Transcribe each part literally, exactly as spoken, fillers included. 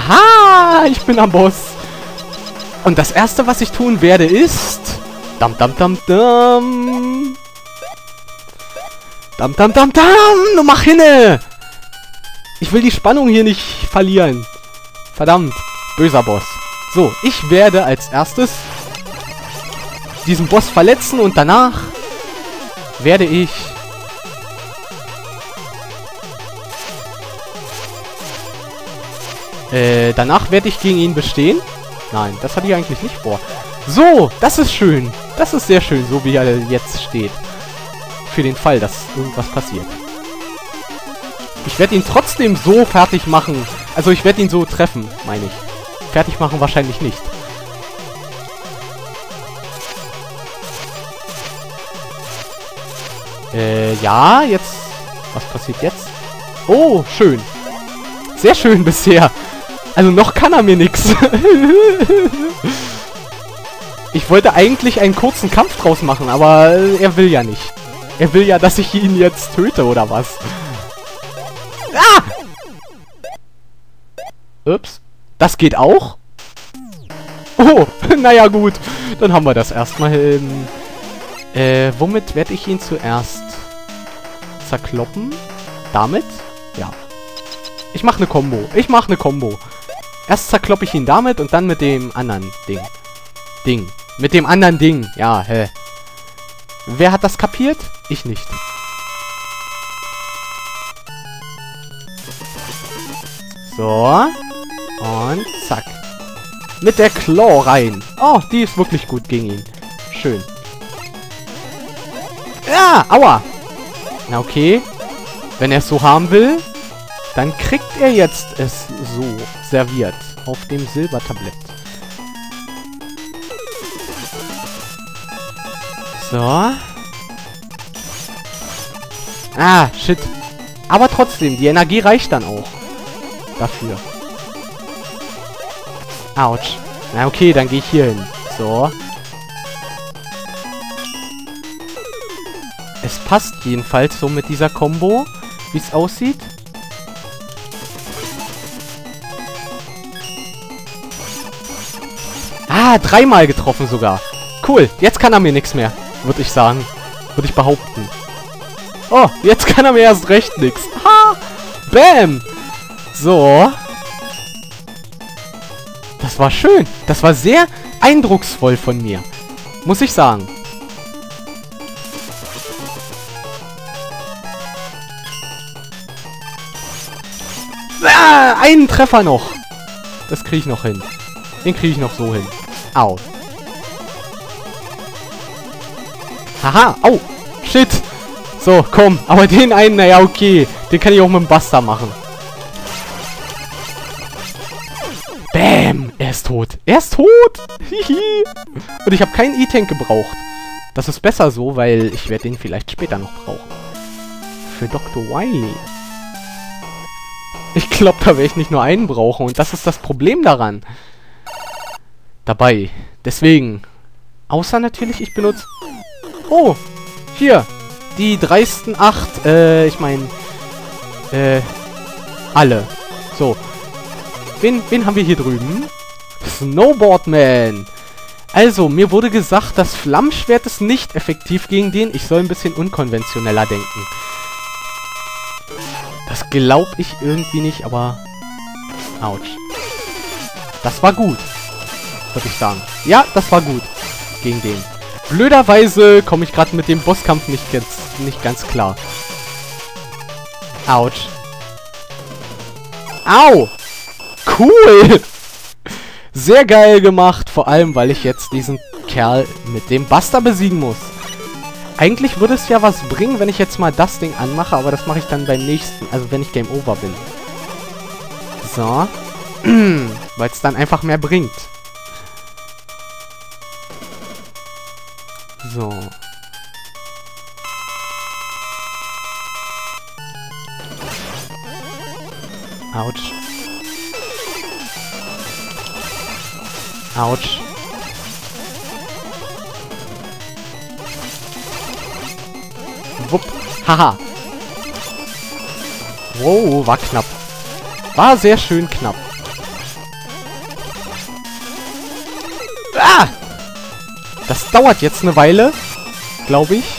Haha, ich bin am Boss. Und das erste, was ich tun werde, ist... Dam, dam, dam, dam. Dam, dam, dam, dam. Nur mach hinne. Ich will die Spannung hier nicht verlieren. Verdammt. Böser Boss. So, ich werde als erstes diesen Boss verletzen und danach werde ich... Äh, danach werde ich gegen ihn bestehen. Nein, das hatte ich eigentlich nicht vor. So, das ist schön. Das ist sehr schön, so wie er jetzt steht. Für den Fall, dass irgendwas passiert. Ich werde ihn trotzdem so fertig machen. Also ich werde ihn so treffen, meine ich. Fertig machen wahrscheinlich nicht. Äh, ja, jetzt... Was passiert jetzt? Oh, schön. Sehr schön bisher. Also noch kann er mir nichts. Ich wollte eigentlich einen kurzen Kampf draus machen, aber er will ja nicht. Er will ja, dass ich ihn jetzt töte, oder was? Ah! Ups. Das geht auch? Oh, naja gut. Dann haben wir das erstmal hin. Äh, womit werde ich ihn zuerst zerkloppen? Damit? Ja. Ich mache eine Combo. Ich mache eine Combo. Erst zerkloppe ich ihn damit und dann mit dem anderen Ding. Ding. Mit dem anderen Ding. Ja, hä. Wer hat das kapiert? Ich nicht. So. Und zack. Mit der Claw rein. Oh, die ist wirklich gut gegen ihn. Schön. Ja, aua. Na okay. Wenn er es so haben will, dann kriegt er jetzt es so serviert. Auf dem Silbertablett. So. Ah, shit. Aber trotzdem, die Energie reicht dann auch. Dafür. Autsch. Na okay, dann gehe ich hier hin. So. Es passt jedenfalls so mit dieser Combo, wie es aussieht. Ah, dreimal getroffen sogar. Cool, jetzt kann er mir nichts mehr, würde ich sagen. Würde ich behaupten. Oh, jetzt kann er mir erst recht nichts. Ha! Bam! So. Das war schön. Das war sehr eindrucksvoll von mir. Muss ich sagen. Ah, einen Treffer noch. Das kriege ich noch hin. Den kriege ich noch so hin. Au. Haha. Au. Shit. So, komm. Aber den einen, naja, okay. Den kann ich auch mit dem Buster machen. Bam. Er ist tot. Er ist tot. Hihi. Und ich habe keinen E-Tank gebraucht. Das ist besser so, weil ich werde den vielleicht später noch brauchen. Für Doktor Wily. Ich glaube, da werde ich nicht nur einen brauchen. Und das ist das Problem daran. Dabei. Deswegen. Außer natürlich, ich benutze... Oh. Hier. Die dreisten acht. Äh, ich meine... Äh... Alle. So. Wen, wen haben wir hier drüben? Snowboardman. Also, mir wurde gesagt, das Flammenschwert ist nicht effektiv gegen den. Ich soll ein bisschen unkonventioneller denken. Das glaube ich irgendwie nicht, aber... Autsch. Das war gut. Würde ich sagen. Ja, das war gut. Gegen den. Blöderweise komme ich gerade mit dem Bosskampf nicht ganz, nicht ganz klar. Autsch. Au! Cool! Sehr geil gemacht. Vor allem, weil ich jetzt diesen Kerl mit dem Buster besiegen muss. Eigentlich würde es ja was bringen, wenn ich jetzt mal das Ding anmache, aber das mache ich dann beim nächsten, also wenn ich Game Over bin. So. Weil es dann einfach mehr bringt. So. Autsch. Autsch. Wupp. Haha. Wow, war knapp. War sehr schön knapp. Ah! Das dauert jetzt eine Weile, glaube ich.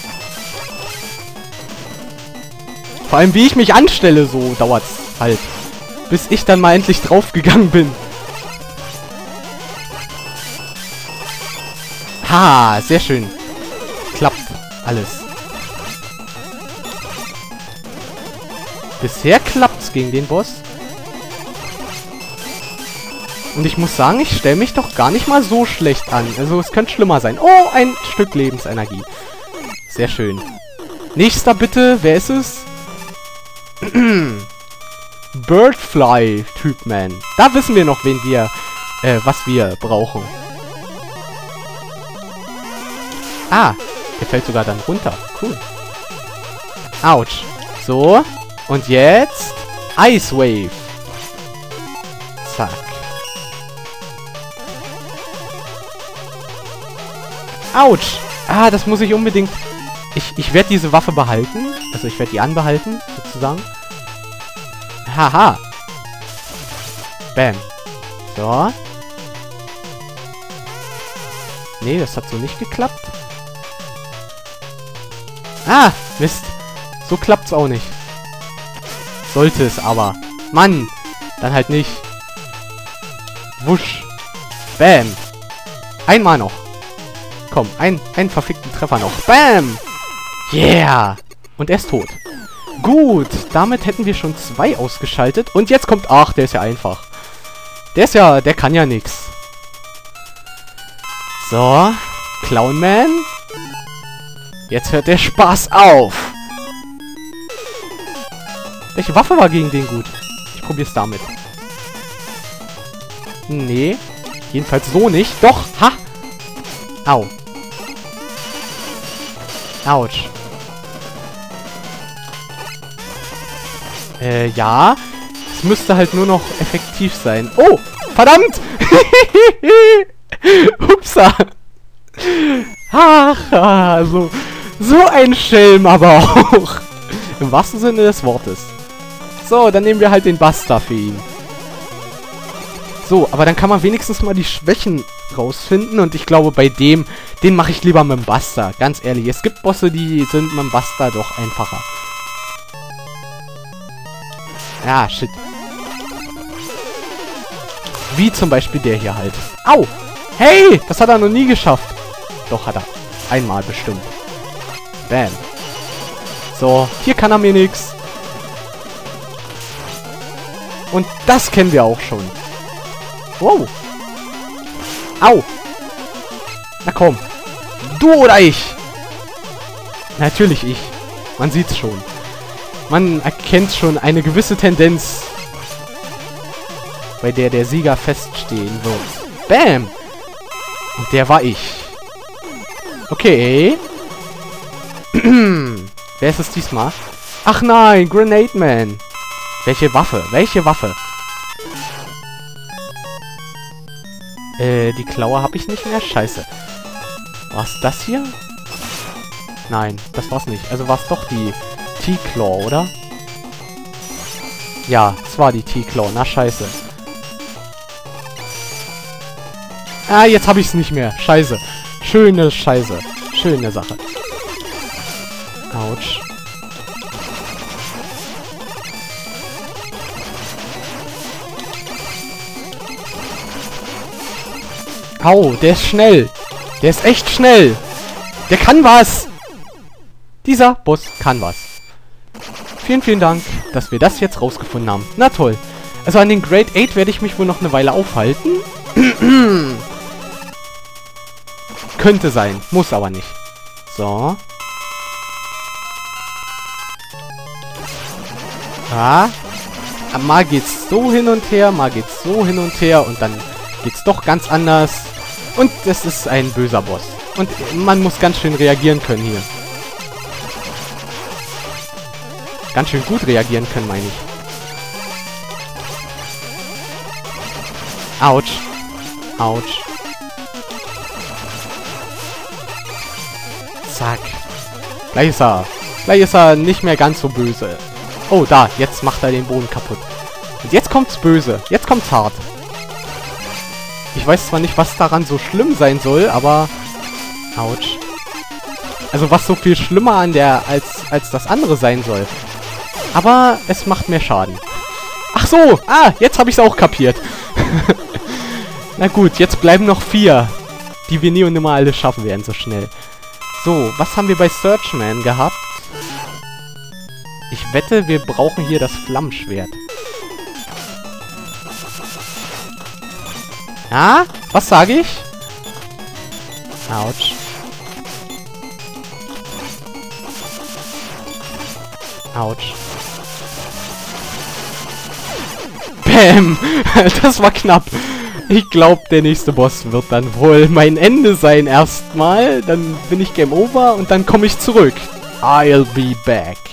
Vor allem, wie ich mich anstelle, so dauert's halt. Bis ich dann mal endlich draufgegangen bin. Ha, sehr schön. Klappt alles. Bisher klappt's gegen den Boss. Und ich muss sagen, ich stelle mich doch gar nicht mal so schlecht an. Also es könnte schlimmer sein. Oh, ein Stück Lebensenergie. Sehr schön. Nächster bitte. Wer ist es? Birdfly-Typ-Man. Da wissen wir noch, wen wir, äh, was wir brauchen. Ah, der fällt sogar dann runter. Cool. Autsch. So. Und jetzt Ice Wave. Zack. Autsch. Ah, das muss ich unbedingt... Ich, ich werde diese Waffe behalten. Also ich werde die anbehalten, sozusagen. Haha. Bam. So. Nee, das hat so nicht geklappt. Ah, Mist. So klappt's auch nicht. Sollte es aber. Mann. Dann halt nicht. Wusch. Bam. Einmal noch. Komm, ein, einen verfickten Treffer noch. Bam. Yeah. Und er ist tot. Gut. Damit hätten wir schon zwei ausgeschaltet. Und jetzt kommt... Ach, der ist ja einfach. Der ist ja... Der kann ja nix. So. Clownman. Jetzt hört der Spaß auf. Welche Waffe war gegen den gut? Ich probier's damit. Nee. Jedenfalls so nicht. Doch. Ha. Au. Autsch. Äh, ja. Es müsste halt nur noch effektiv sein. Oh! Verdammt! Upsa. Ach, also... So ein Schelm aber auch. Im wahrsten Sinne des Wortes. So, dann nehmen wir halt den Buster für ihn. So, aber dann kann man wenigstens mal die Schwächen rausfinden. Und ich glaube, bei dem, den mache ich lieber mit dem Buster. Ganz ehrlich, es gibt Bosse, die sind mit dem Buster doch einfacher. Ja, shit. Wie zum Beispiel der hier halt. Au! Hey! Das hat er noch nie geschafft. Doch, hat er. Einmal bestimmt. Bam. So, hier kann er mir nichts. Und das kennen wir auch schon. Wow. Au. Na komm. Du oder ich? Natürlich ich. Man sieht's schon. Man erkennt schon eine gewisse Tendenz, bei der der Sieger feststehen wird. Bam. Und der war ich. Okay. Wer ist es diesmal? Ach nein, Grenade Man. Welche Waffe? Welche Waffe? Äh, die Klaue habe ich nicht mehr. Scheiße. War's das hier? Nein, das war's nicht. Also war's doch die T-Claw, oder? Ja, es war die T-Claw. Na, scheiße. Ah, jetzt habe ich es nicht mehr. Scheiße. Schöne Scheiße. Schöne Sache. Autsch. Au, der ist schnell. Der ist echt schnell. Der kann was. Dieser Boss kann was. Vielen, vielen Dank, dass wir das jetzt rausgefunden haben. Na toll. Also an den Grade acht werde ich mich wohl noch eine Weile aufhalten. Könnte sein. Muss aber nicht. So. Ja. Mal geht's so hin und her, mal geht's so hin und her und dann geht's doch ganz anders. Und es ist ein böser Boss. Und man muss ganz schön reagieren können hier. Ganz schön gut reagieren können, meine ich. Autsch. Autsch. Zack. Gleich ist er. Gleich ist er nicht mehr ganz so böse. Oh, da. Jetzt macht er den Boden kaputt. Und jetzt kommt's böse. Jetzt kommt's hart. Ich weiß zwar nicht, was daran so schlimm sein soll, aber... Autsch. Also was so viel schlimmer an der, als, als das andere sein soll. Aber es macht mehr Schaden. Ach so! Ah, jetzt habe ich es auch kapiert. Na gut, jetzt bleiben noch vier, die wir nie und nimmer alle schaffen werden so schnell. So, was haben wir bei Searchman gehabt? Ich wette, wir brauchen hier das Flammenschwert. Ja? Was sage ich? Autsch. Autsch. Bäm! Das war knapp. Ich glaube, der nächste Boss wird dann wohl mein Ende sein erstmal. Dann bin ich Game Over und dann komme ich zurück. I'll be back.